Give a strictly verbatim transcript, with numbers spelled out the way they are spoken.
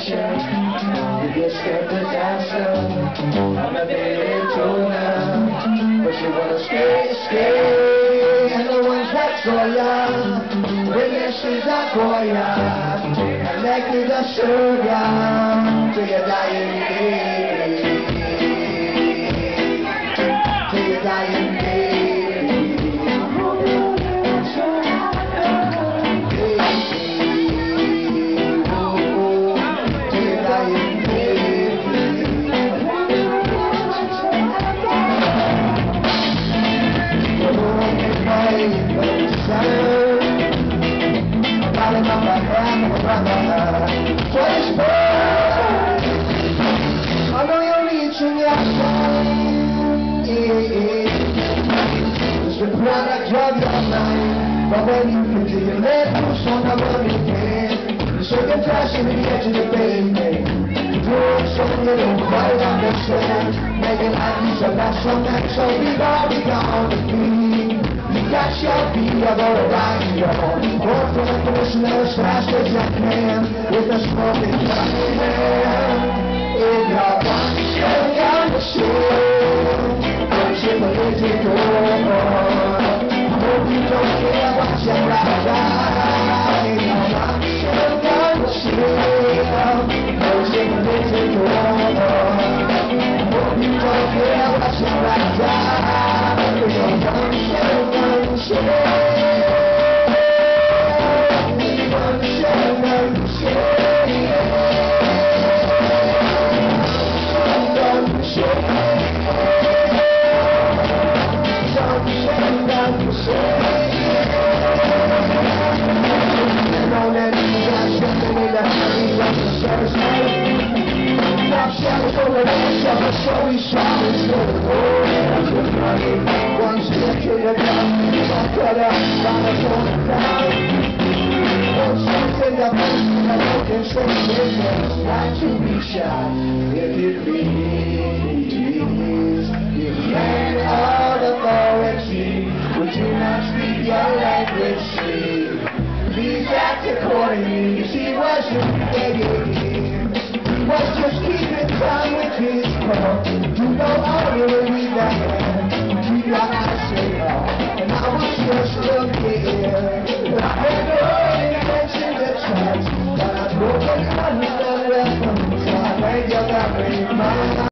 dancer. You get scared to dancer. I'm a bit tuna, but she wanna stay, stay. And the ones that saw ya, when she's a goya, and like me the sugar, till you dying day, till you dying day. I know you're reaching your time. It's the product of your mind. But when you feel to your let loose on the money can, you show your passion to the edge of the pavement. Doing something you don't quite understand. Making life easier, that's so nice. So we gon' be gone to be. You got your feet, you're gonna ride your own. Go for the person as fast as you can. With a smoking gun in hand. In your one, you're gonna shoot. Gunship Politico. I hope you don't care what you're right. In your one, you're gonna shoot. Gunship Politico. I hope you don't care what you're right. In your one, so we shall is the world. One step to the ground, one cut up, one is on the ground. One step in the face, I don't can say it's not to be shot. If it please, if man of authority, would you not speak your language, see? Please act accordingly, he wasn't begging. He was just keeping time with his call. You know I really need that hand. Keep your eyes straight on. And I was just looking. I had no intention to touch, but I broke an understand welcome. So I made you that way.